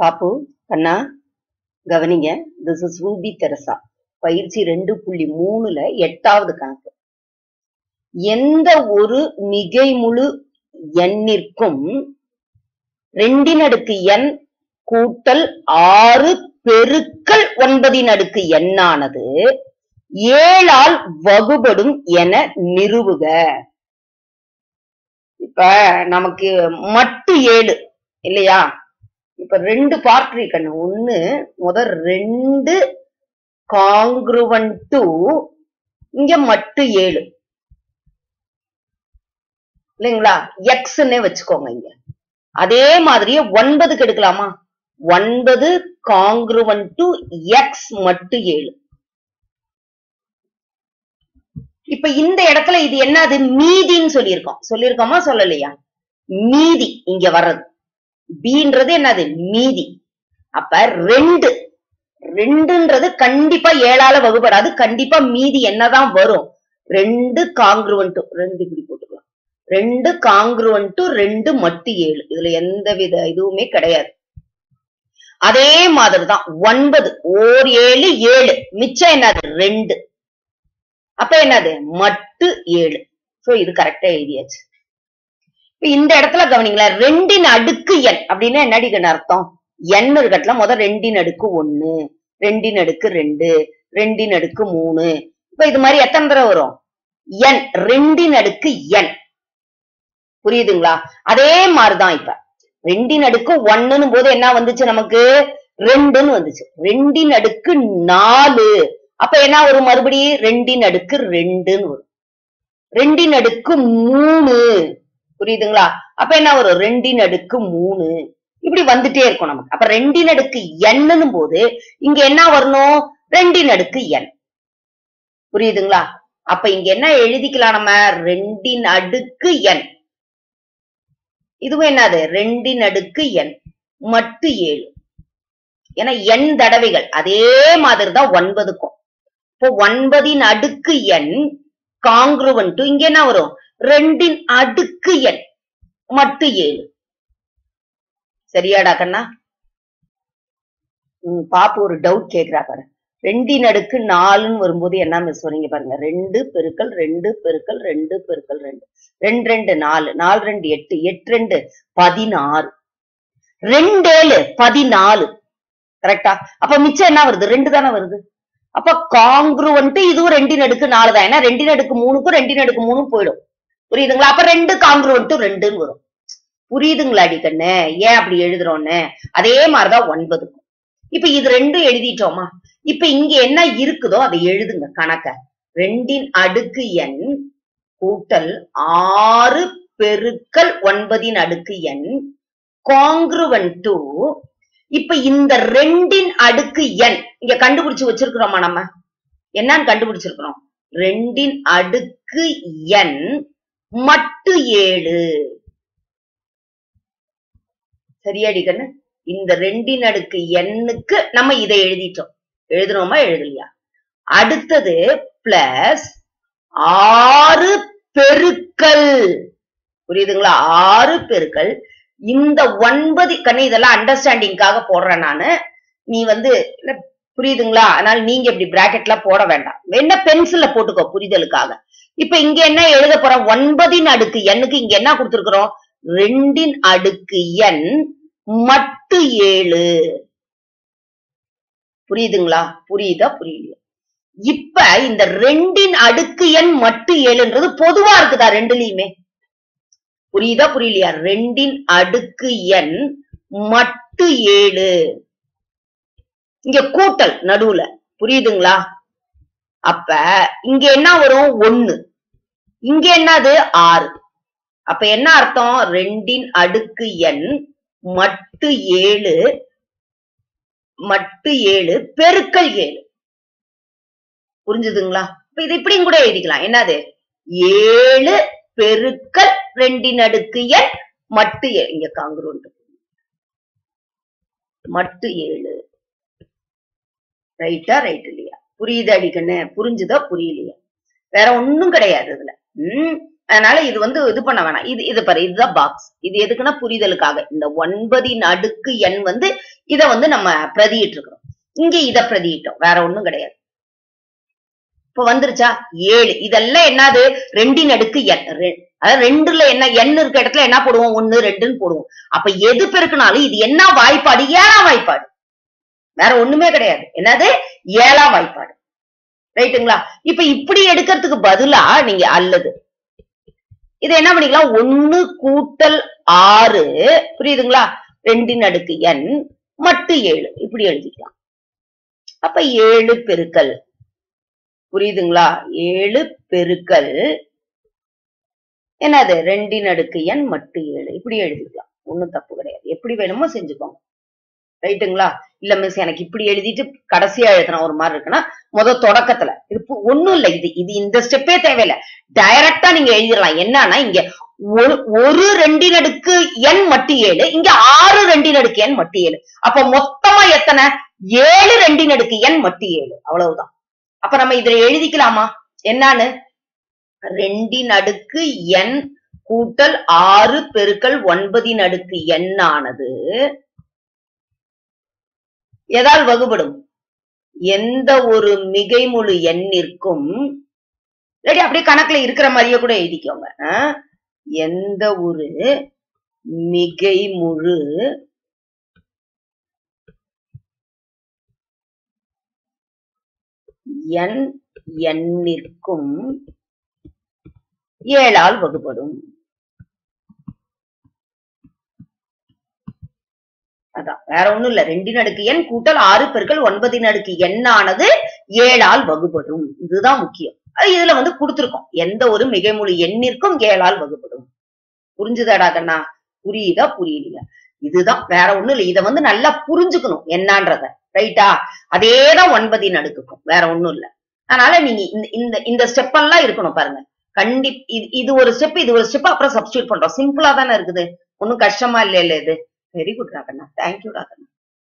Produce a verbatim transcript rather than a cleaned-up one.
பாப்பு கண்ணா கவனிங்க. This is Ruby Teresa. பயிற்சி ரெண்டு புள்ளி மூணுல எட்டாவது கணக்கு. எந்த ஒரு மிகை முழு எண்ணிற்கும் ரெண்டின் அடுக்கு எண் கூட்டல் ஆறு பெருக்கல் ஒன்பதின் அடுக்கு எண்ணானது ஏழால் வகுபடும் என நிறுவுக. இப்ப நமக்கு மட்டு ஏழு இல்லையா? இப்ப ரெண்டு பார்ட் இருக்கணும். ஒண்ணு முதல் ரெண்டு காங்கிருவன் டு இங்க மட்டு ஏழு இல்லைங்களா? எக்ஸ்ன்னே வச்சுக்கோங்க இங்க. அதே மாதிரியே ஒன்பதுக்கு எடுக்கலாமா? ஒன்பது காங்கிருவன் டு எக்ஸ் மட்டு ஏழு. இப்ப இந்த இடத்துல இது என்னது? மீதின்னு சொல்லியிருக்கோம். சொல்லியிருக்கோமா சொல்லலையா? மீதி இங்க வர்றது பீன்றது என்னது? மீதி. அப்ப ரெண்டு ரெண்டுன்றது கண்டிப்பா ஏழால வகுப்படாது. கண்டிப்பா மீதி என்னதான் வரும்? ரெண்டு காங்கிருவன் டு ரெண்டு இப்படி போட்டுக்கலாம். ரெண்டு காங்கிருவன் டு ரெண்டு மட்டு ஏழு. இதுல எந்த வித இதுவுமே கிடையாது. அதே மாதிரிதான் ஒன்பது ஓர் ஏழு ஏழு, மிச்சம் என்னது? ரெண்டு. அப்ப என்னது? மட்டு ஏழு. சோ இது கரெக்டா எழுதியாச்சு. இப்ப இந்த இடத்துல கவனிங்களேன். ரெண்டின் அடுக்கு எண் அப்படின்னா என்னடி அர்த்தம்? எண் இருக்கட்டுல முதல் ரெண்டின் அடுக்கு ஒண்ணு, ரெண்டின் அடுக்கு ரெண்டு, ரெண்டின் அடுக்கு மூணு. இப்ப இது மாதிரி எத்தனை தடவை வரும்? எண் ரெண்டின் அடுக்கு எண். புரியுதுங்களா? அதே மாதிரிதான் இப்ப ரெண்டின் அடுக்கு ஒண்ணுன்னு போது என்ன வந்துச்சு நமக்கு? ரெண்டுன்னு வந்துச்சு. ரெண்டின் அடுக்கு நாலு. அப்ப என்ன வரும்? மறுபடியும் ரெண்டின் அடுக்கு ரெண்டுன்னு வரும். ரெண்டின் அடுக்கு மூணு. புரியுதுங்களா? அப்ப என்ன வரும்? ரெண்டின் அடுக்கு மூணு. இப்படி வந்துட்டே இருக்கும் நமக்கு. அப்ப ரெண்டின் அடுக்கு எண்ணுன்னு போது இங்க என்ன வரணும்? ரெண்டின் அடுக்கு எண். புரியுதுங்களா? அப்ப இங்க என்ன எழுதிக்கலாம் நம்ம? ரெண்டின் அடுக்கு எண். இதுவும் என்னது? ரெண்டின் அடுக்கு எண் மட்டு ஏழு. ஏன்னா எண் தடவைகள் அதே மாதிரிதான் ஒன்பதுக்கும். இப்போ ஒன்பதின் அடுக்கு எண் காங்கிருவன் டு இங்க என்ன வரும்? ரெண்டின் அடுக்கு எண் மட்டு ஏழு. சரியாடா கண்ணா? உம் பாப்பு ஒரு டவுட் கேக்குறா பாரு. ரெண்டின் அடுக்கு நாலுன்னு வரும்போது என்ன மிஸ் சொன்னீங்க பாருங்க. ரெண்டு பெருக்கல் ரெண்டு பெருக்கல் ரெண்டு பெருக்கல் ரெண்டு, ரெண்டு ரெண்டு நாலு, நாலு ரெண்டு எட்டு, எட்டு ரெண்டு பதினாறு, ரெண்டு ஏழு பதினாலு. கரெக்டா? அப்ப மிச்சம் என்ன வருது? ரெண்டு தானே வருது. அப்ப காங்கிருவன்ட்டு இதுவும் ரெண்டின் அடுக்கு நாலு தான். ஏன்னா ரெண்டின் அடுக்கு மூணுக்கும் ரெண்டின் அடுக்கு மூணு போயிடும். புரியுதுங்களா? அப்ப ரெண்டு காங்கிருவன்ட்டு ரெண்டுன்னு வரும். புரியுதுங்களா அடி கண்ணு? ஏன் அப்படி எழுதுறோன்னு? அதே மாதிரிதான் ஒன்பதுக்கும். இப்ப இது ரெண்டும் எழுதிட்டோமா? இப்ப இங்க என்ன இருக்குதோ அதை எழுதுங்க கணக்க. ரெண்டின் அடுக்கு எண் கூட்டல் ஆறு பெருக்கல் ஒன்பதின் அடுக்கு எண் காங்கிருவன் டு. இப்ப இந்த ரெண்டின் அடுக்கு எண் இங்க கண்டுபிடிச்சு வச்சிருக்கிறோமா? நம்ம என்னன்னு கண்டுபிடிச்சிருக்கிறோம்? ரெண்டின் அடுக்கு எண் மட்டு ஏழு. சரியாடி கண்ணு? இந்த ரெண்டின் அடுக்கு எண்ணுக்கு நம்ம இதை எழுதிட்டோம். எழுதுறோமா எழுதலையா? அடுத்தது பிளஸ் ஆறு பெருக்கல். புரியுதுங்களா? ஆறு பெருக்கல் இந்த ஒன்பது கண்ணு. இதெல்லாம் அண்டர்ஸ்டாண்டிங்காக போடுறேன் நானு. நீ வந்து புரியுதுங்களா? அதனால நீங்க இப்படி பிராக்கெட்ல போட வேண்டாம். என்ன பென்சில்ல போட்டுக்கோ புரிதலுக்காக. இப்ப இங்க என்ன எழுத போறோம்? ஒன்பதின் அடுக்கு எண்ணுக்கு இங்க என்ன கொடுத்திருக்கிறோம்? ரெண்டின் அடுக்கு எண் மட்டு ஏழு. புரியுதுங்களா? புரியுதா புரியலையா? இப்ப இந்த ரெண்டின் அடுக்கு எண் மட்டு ஏழுன்றது பொதுவா இருக்குதா ரெண்டுலயுமே? புரியுதா புரியலையா? ரெண்டின் அடுக்கு எண் மட்டு ஏழு. இங்க கூட்டல் நடுவுல. புரியுதுங்களா? அப்ப இங்க என்ன வரும்? ஒண்ணு. இங்க என்னது? ஆறு. அப்ப என்ன அர்த்தம்? ரெண்டின் அடுக்கு எண் மட்டு ஏழு மட்டு ஏழு பெருக்கல் ஏழு. புரிஞ்சுதுங்களா? இப்ப இது இப்படியும் கூட எழுதிக்கலாம். என்னது? ஏழு பெருக்கல் ரெண்டின் அடுக்கு எண் மட்டு ஏழு. இங்க காங்கிருவன் மட்டு ஏழு. ரைட்டா? ரைட் இல்லையா? புரியுது அடிக்கண்ணு? புரிஞ்சுதா புரியலையா? வேற ஒண்ணும் கிடையாது இதுல. உம் அதனால இது வந்து இது பண்ண வேணாம். இது இது பாரு, இதுதான் பாக்ஸ். இது எதுக்குன்னா புரிதலுக்காக. இந்த ஒன்பதின் அடுக்கு எண் வந்து இத வந்து நம்ம பிரதியிட்டு இருக்கிறோம். இங்க இத பிரதியிட்டோம், வேற ஒண்ணும் கிடையாது. இப்ப வந்துருச்சா? ஏழு. இதெல்லாம் என்னது? ரெண்டின் அடுக்கு எண். அதாவது ரெண்டுல என்ன எண் இருக்க இடத்துல என்ன போடுவோம்? ஒன்னு ரெண்டுன்னு போடுவோம். அப்ப எது பெருக்குனாலும் இது என்ன வாய்ப்பாடு? ஏழாம் வாய்ப்பாடு, வேற ஒண்ணுமே கிடையாது. என்னது? ஏழாம் வாய்ப்பாடு. ரைட்டுங்களா? இப்ப இப்படி எடுக்கிறதுக்கு பதிலா நீங்க அல்லது இதை என்ன பண்ணிக்கலாம்? ஒன்னு கூட்டல் ஆறு, புரியுதுங்களா? ரெண்டின் அடுக்கு எண் மட்டு ஏழு, இப்படி எழுதிக்கலாம். அப்ப ஏழு பெருக்கல், புரியுதுங்களா? ஏழு பெருக்கல் என்னது? ரெண்டின் அடுக்கு எண் மட்டு ஏழு, இப்படி எழுதிக்கலாம். ஒண்ணும் தப்பு கிடையாது. எப்படி வேணுமோ செஞ்சுக்கோங்க. ரைட்டுங்களா? இல்ல மிஸ் எனக்கு இப்படி எழுதிட்டு கடைசியா எழுதுன ஒரு மாதிரி இருக்குன்னா முத தொடக்கத்துல இது ஒண்ணும் இல்ல. இது இது இந்த ஸ்டெப்பே தேவையில்லை. டைரக்டா நீங்க எழுதிடலாம். என்னன்னா இங்க ஒரு ஒரு ரெண்டின் அடுக்கு எண் மட்டு ஏழு, இங்க ஆறு ரெண்டின் அடுக்கு எண் மட்டு ஏழு. அப்ப மொத்தமா எத்தனை? ஏழு ரெண்டின் அடுக்கு எண் மட்டு ஏழு, அவ்வளவுதான். அப்ப நம்ம இதுல எழுதிக்கலாமா? என்னன்னு? ரெண்டின் அடுக்கு எண் கூட்டல் ஆறு பெருக்கல் ஒன்பதின் அடுக்கு எண்ணானது எதால் வகுபடும்? எந்த ஒரு மிகைமுழு எண்ணிற்கும், அப்படியே கணக்குல இருக்கிற மாதிரியே கூட எழுதிக்கோங்க. எந்த ஒரு மிகைமுழு எண் எண்ணிற்கும் ஏழால் வகுபடும். அதான், வேற ஒண்ணும் இல்ல. ரெண்டின் அடுக்கு எண் கூட்டல் ஆறு பெருக்கல் ஒன்பதின் அடுக்கு எண்ணானது ஏழால் வகுபடும். இதுதான் முக்கியம். அது இதுல வந்து கொடுத்திருக்கோம். எந்த ஒரு மிகைமுழு எண்ணிற்கும் ஏழால் வகுபடும். புரிஞ்சுதாடா கண்ணா? புரியுதா புரியலையா? இதுதான், வேற ஒண்ணும் இல்ல. இத வந்து நல்லா புரிஞ்சுக்கணும் என்னன்றத. ரைட்டா? அதேதான் ஒன்பதின் அடுக்குக்கும், வேற ஒண்ணும் இல்ல. அதனால நீங்க இந்த இந்த ஸ்டெப் எல்லாம் இருக்கணும் பாருங்க. கண்டிப்பா இது ஒரு ஸ்டெப், இது ஒரு ஸ்டெப், அப்புறம் சப்ஸ்டியூட் பண்றோம். சிம்பிளா தானே இருக்குது, ஒன்னும் கஷ்டமா இல்ல இல்ல இது. வெரி குட் ராகண்ணா, தேங்க்யூ ராகண்ணா.